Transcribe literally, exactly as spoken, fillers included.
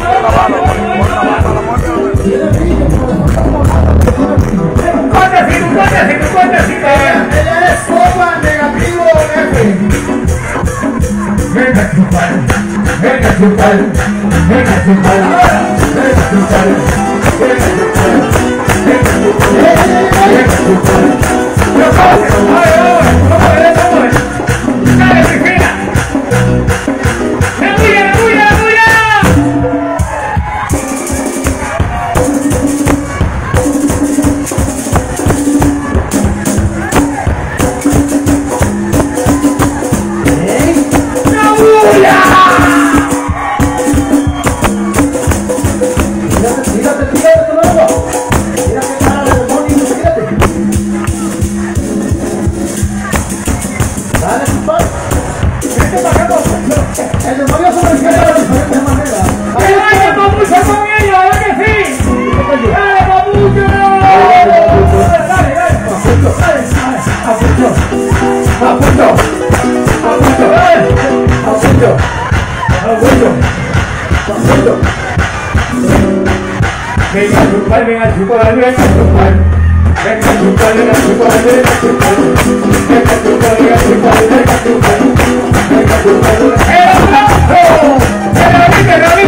Venga a chupar, venga a chupar, venga a chupar. Venga a chupar, venga a chupar, venga a chupar. Venga a chupar, venga a chupar, venga a chupar. Venga a chupar, venga a chupar. ¡Eh, no! ¡Eh, no! ¡Eh, no!